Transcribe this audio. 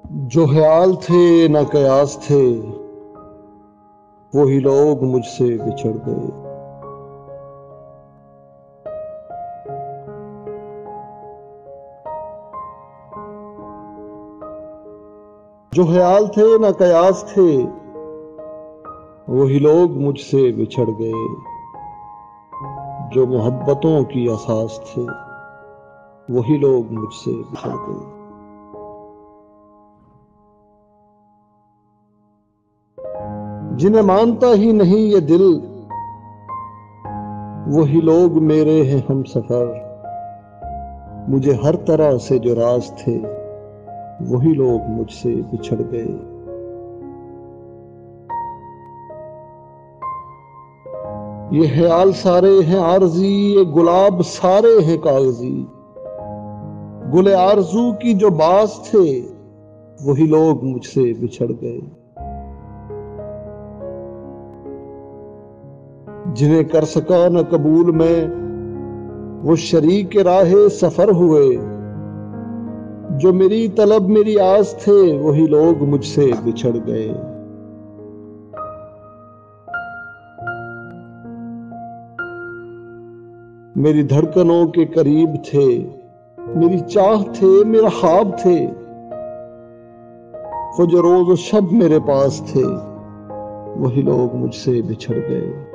जो ख्याल थे न कयास थे, वही लोग मुझसे बिछड़ गए। जो ख्याल थे न कयास थे, वही लोग मुझसे बिछड़ गए। जो मोहब्बतों की असास थे, वही लोग मुझसे बिछड़ गए। जिन्हें मानता ही नहीं ये दिल, वही लोग मेरे हैं हम सफर। मुझे हर तरह से जो राज थे, वही लोग मुझसे बिछड़ गए। ये ख्याल सारे हैं आरज़ी, ये गुलाब सारे हैं कागजी। गुले आरज़ू की जो बास थे, वही लोग मुझसे बिछड़ गए। जिन्हें कर सका न कबूल में, वो शरीक राहे सफर हुए। जो मेरी तलब मेरी आस थे, वही लोग मुझसे बिछड़ गए। मेरी धड़कनों के करीब थे, मेरी चाह थे, मेरा ख्वाब थे। वो जो रोज शब मेरे पास थे, वही लोग मुझसे बिछड़ गए।